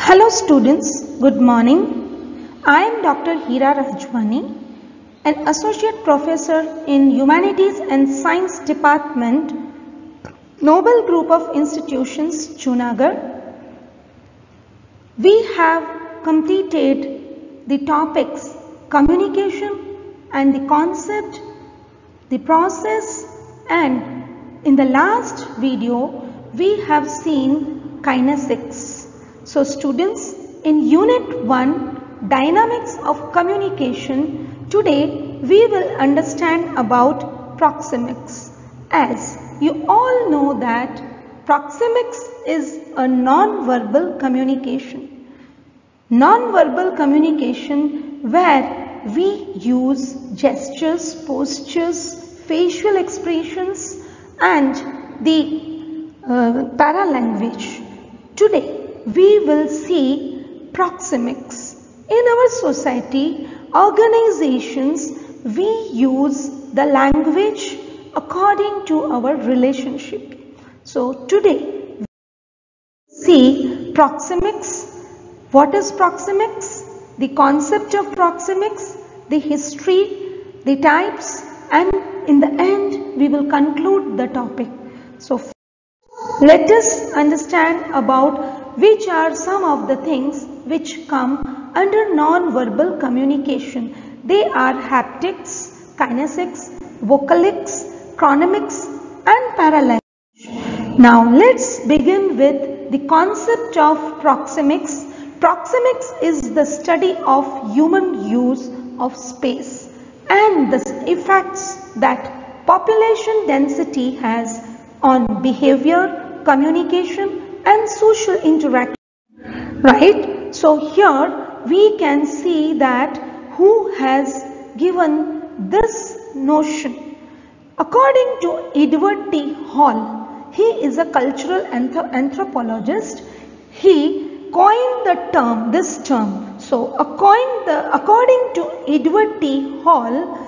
Hello students, good morning. I am Dr. Hira Rajwani, an Associate Professor in Humanities and Science Department, Noble Group of Institutions, Junagadh. We have completed the topics communication and the concept, the process, and in the last video we have seen kinesics. So students, in Unit 1, Dynamics of Communication, today we will understand about proxemics. As you all know that proxemics is a non-verbal communication. Non-verbal communication where we use gestures, postures, facial expressions and the paralanguage. Today we will see proxemics. In our society, organizations, we use the language according to our relationship. So today, we see proxemics. What is proxemics? The concept of proxemics, the history, the types, and in the end, we will conclude the topic. So let us understand about which are some of the things which come under non-verbal communication. They are haptics, kinesics, vocalics, chronemics and paralanguage. Now let's begin with the concept of proxemics. Proxemics is the study of human use of space and the effects that population density has on behavior, communication and social interaction, right? So here we can see that who has given this notion. According to Edward T. Hall, he is a cultural anthropologist. He coined the term, this term. So according to Edward T. Hall,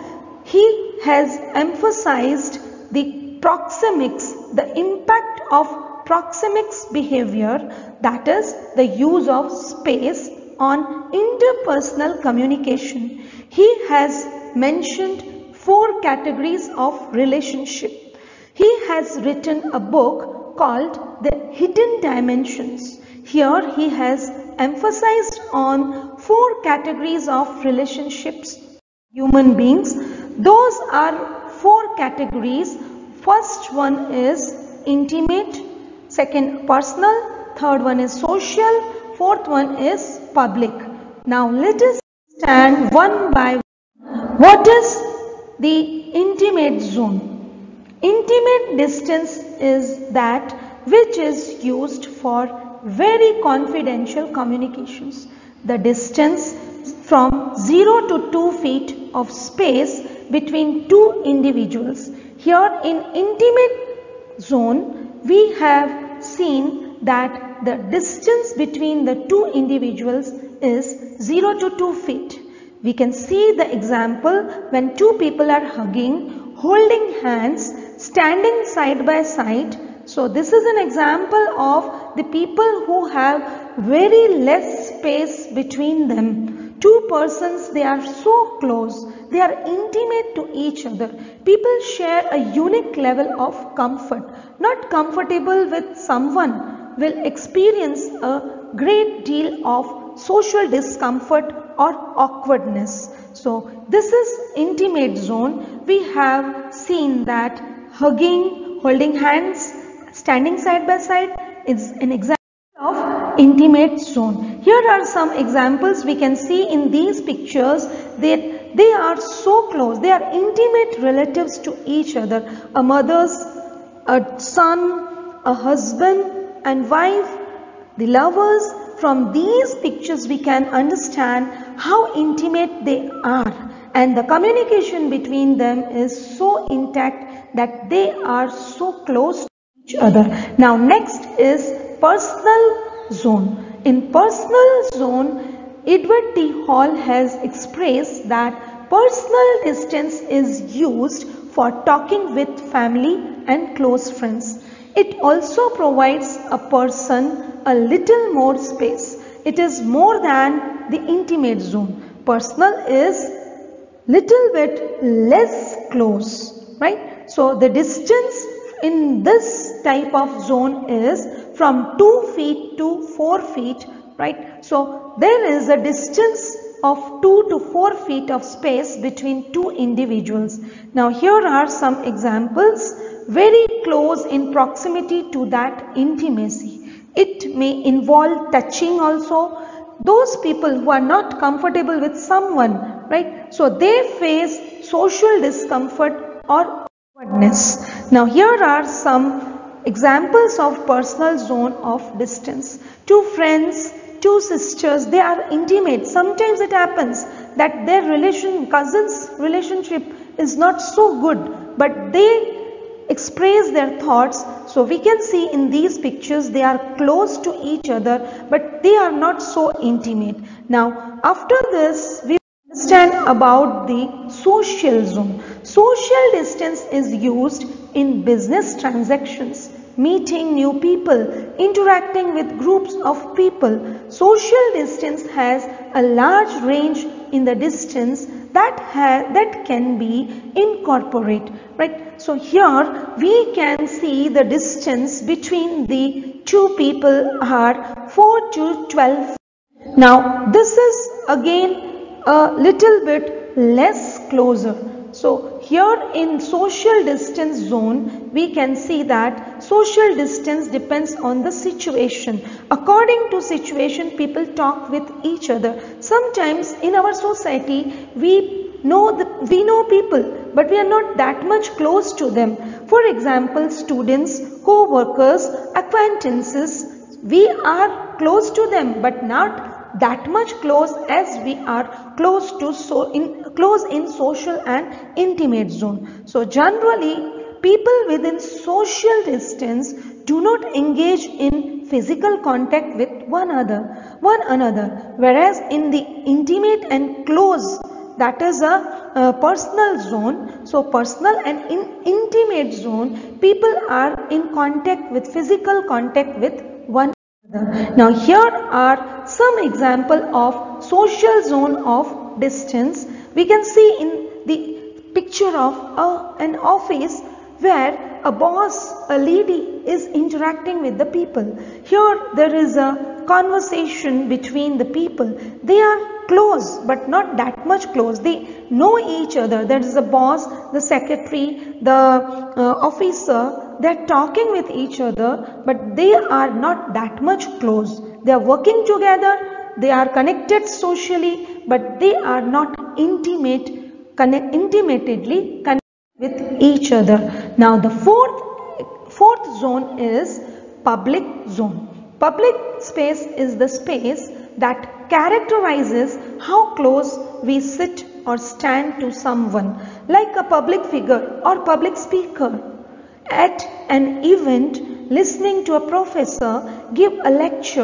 he has emphasized the proxemics, the impact of proxemics behavior, that is the use of space on interpersonal communication. He has mentioned 4 categories of relationship. He has written a book called The Hidden Dimensions. Here he has emphasized on 4 categories of relationships, human beings. Those are 4 categories. First one is intimate, second personal, third one is social, fourth one is public. Now let us understand one by one. What is the intimate zone? Intimate distance is that which is used for very confidential communications. The distance from 0 to 2 feet of space between 2 individuals. Here in intimate zone, we have seen that the distance between the 2 individuals is 0 to 2 feet. We can see the example when 2 people are hugging, holding hands, standing side by side. So this is an example of the people who have very less space between them. 2 persons, they are so close, they are intimate to each other. People share a unique level of comfort. Not comfortable with someone will experience a great deal of social discomfort or awkwardness. So this is intimate zone. We have seen that hugging, holding hands, standing side by side is an example of intimate zone. Here are some examples we can see in these pictures that they are so close, they are intimate relatives to each other. A mother's, a son, a husband and wife, the lovers. From these pictures we can understand how intimate they are, and the communication between them is so intact that they are so close to each other. Now next is personal zone. In personal zone, Edward T. Hall has expressed that personal distance is used for talking with family and close friends. It also provides a person a little more space. it is more than the intimate zone. Personal is little bit less close, right? So the distance in this type of zone is from 2 feet to 4 feet, right? So there is a distance of 2 to 4 feet of space between two individuals. Now here are some examples very close in proximity to that intimacy. It may involve touching also. Those people who are not comfortable with someone, right? So they face social discomfort or awkwardness. Now here are some examples of personal zone of distance. Two friends, two sisters, they are intimate. Sometimes it happens that their cousin's relationship is not so good, but they express their thoughts. So we can see in these pictures they are close to each other, but they are not so intimate. Now after this we understand about the social zone. Social distance is used in business transactions, meeting new people, interacting with groups of people. Social distance has a large range in the distance that can be incorporated, right? So here we can see the distance between the two people are 4 to 12. Now this is again a little bit less closer. So here in social distance zone we can see that social distance depends on the situation. According to situation people talk with each other. Sometimes in our society we know people, but we are not that much close to them. For example, students, co-workers, acquaintances, we are close to them but not that much close as we are close in social and intimate zone. So generally people within social distance do not engage in physical contact with one another, whereas in the intimate and close, that is a personal zone. So personal and intimate zone, people are in physical contact with one another. Now here are some example of social zone of distance. We can see in the picture of an office where a boss, a lady is interacting with the people. Here there is a conversation between the people. They are close but not that much close. They know each other. There is a boss, the secretary, the officer. They are talking with each other, but they are not that much close. They are working together. They are connected socially, but they are not intimately connected with each other. Now the fourth zone is public zone. Public space is the space that characterizes how close we sit or stand to someone, like a public figure or public speaker. At an event, listening to a professor giving a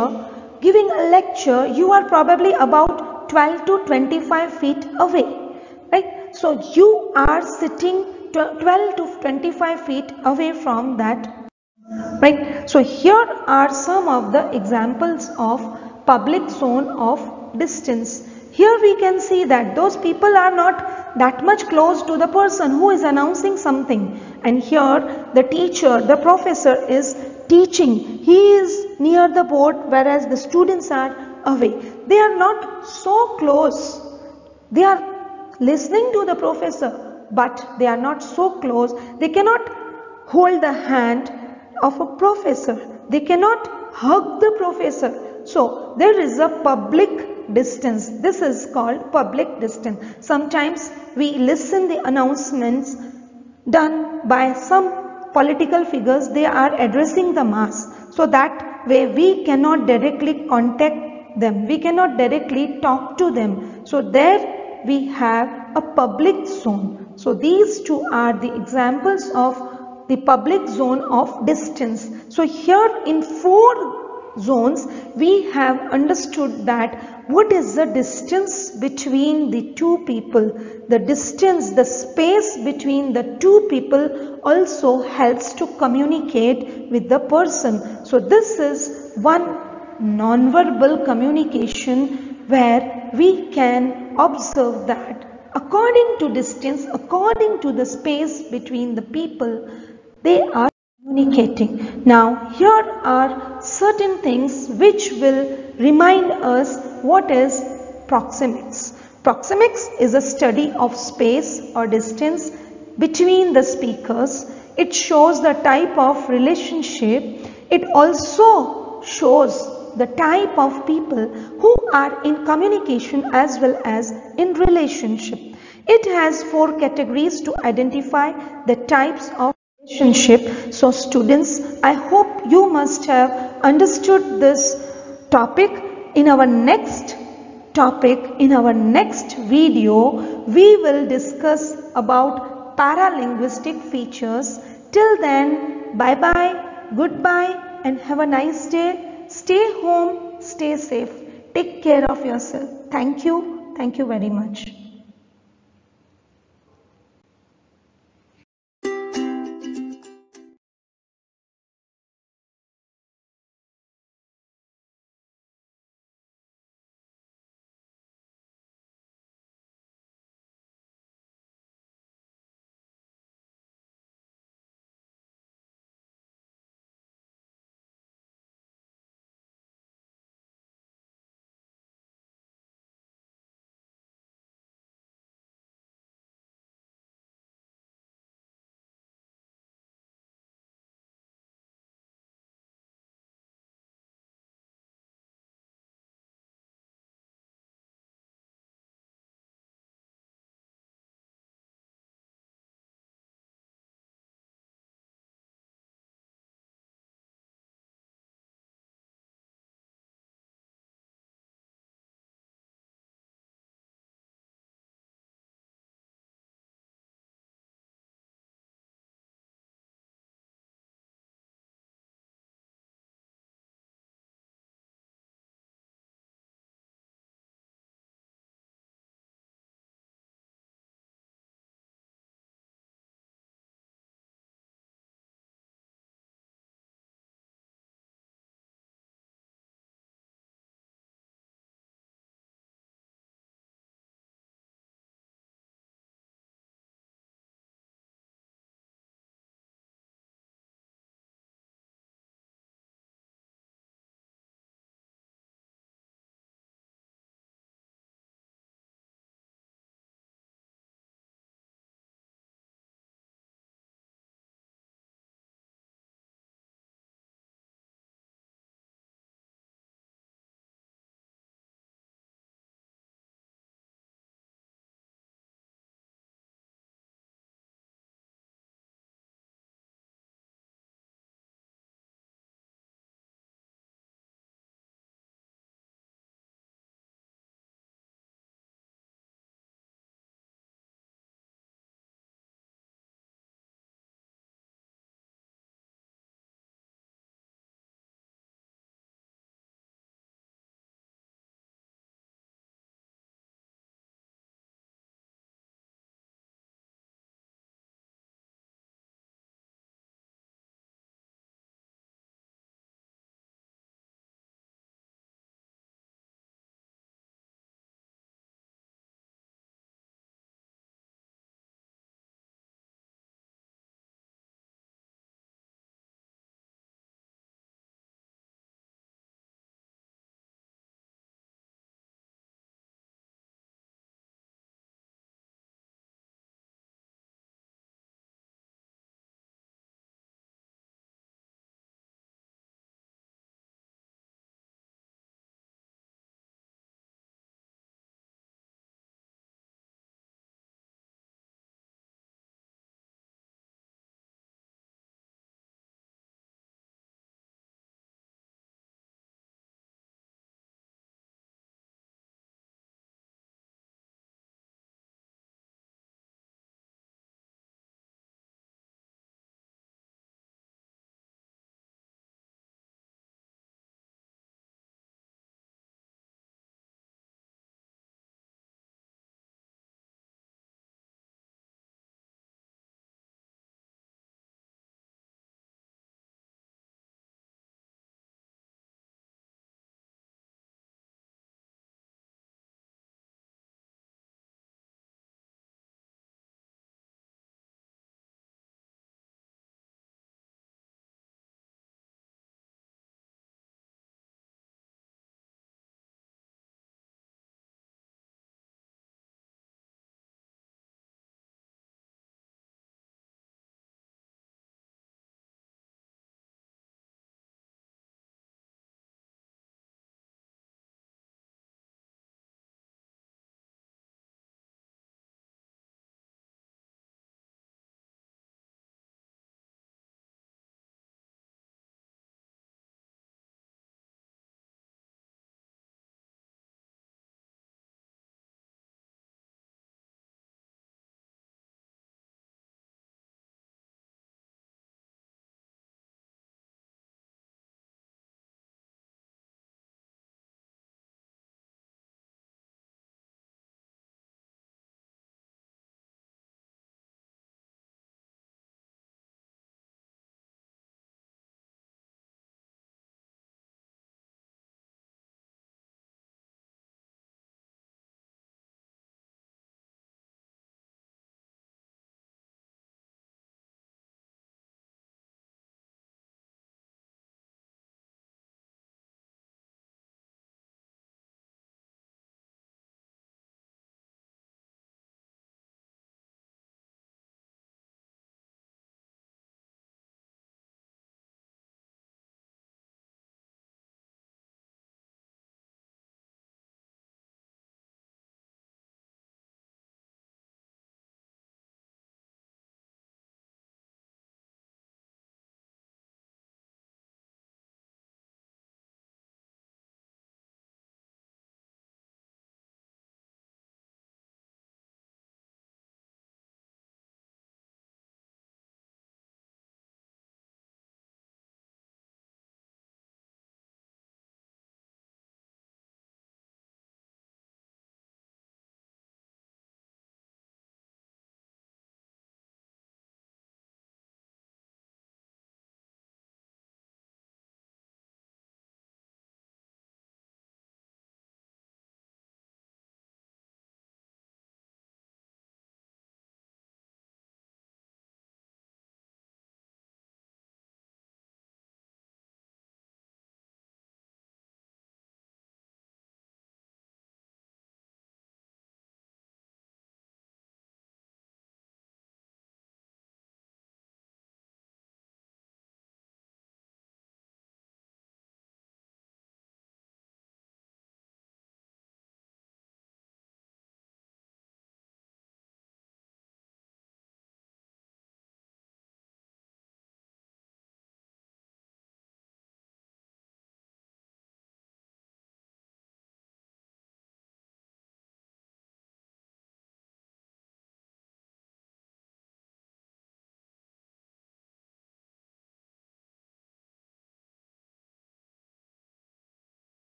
lecture, you are probably about 12 to 25 feet away, right? So you are sitting 12 to 25 feet away from that, right? So here are some of the examples of public zone of distance. Here we can see that those people are not that much close to the person who is announcing something, and here the teacher, the professor is teaching. He is near the board whereas the students are away. They are not so close. They are listening to the professor, but they are not so close. They cannot hold the hand of a professor. They cannot hug the professor. So there is a public distance. This is called public distance. Sometimes we listen the announcements done by some political figures. They are addressing the mass. So that way we cannot directly contact them. We cannot directly talk to them. So there we have a public zone. So these two are the examples of the public zone of distance. So here in 4 zones we have understood that what is the distance between the two people. The distance, the space between the two people also helps to communicate with the person. So this is one nonverbal communication, where we can observe that according to distance, according to the space between the people, they are communicating. Now, here are certain things which will remind us what is proxemics. Proxemics is a study of space or distance between the speakers. It shows the type of relationship. It also shows the type of people who are in communication as well as in relationship. It has 4 categories to identify the types of relationship. So students, I hope you must have understood this topic. In our next topic, in our next video, we will discuss about paralinguistic features. Till then, bye bye, goodbye, and have a nice day. Stay home, stay safe. Take care of yourself. Thank you. Thank you very much.